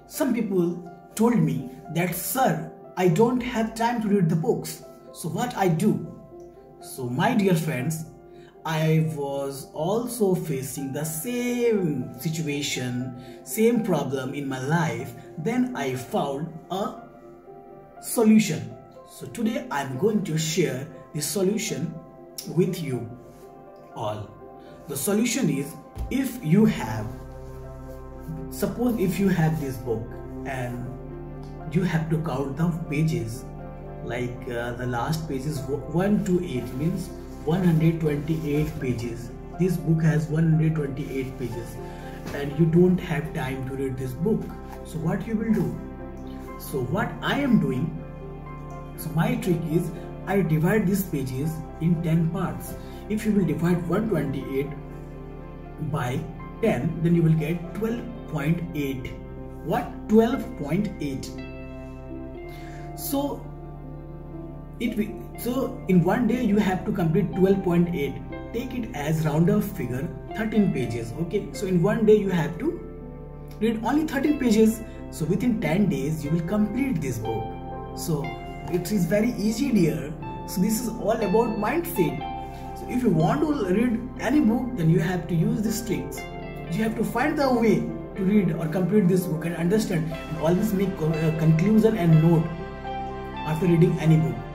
Some people told me that, sir, I don't have time to read the books. So what I do? So my dear friends, I was also facing the same situation, same problem in my life. Then I found a solution. So today I am going to share the solution with you all. The solution is, suppose if you have this book and you have to count the pages, like the last page is 1 to 8, means 128 pages. This book has 128 pages and you don't have time to read this book. So what you will do? So what I am doing, so my trick is I divide these pages in 10 parts. If you will divide 128 by 10, then you will get 12.8. What? 12.8. So in one day you have to complete 12.8. Take it as round-off figure 13 pages. Okay, so in one day you have to read only 13 pages. So within 10 days you will complete this book. So it is very easy, dear. So this is all about mindset. So if you want to read any book, then you have to use these tricks. You have to find the way to read or complete this book and understand, and always make a conclusion and note after reading any book.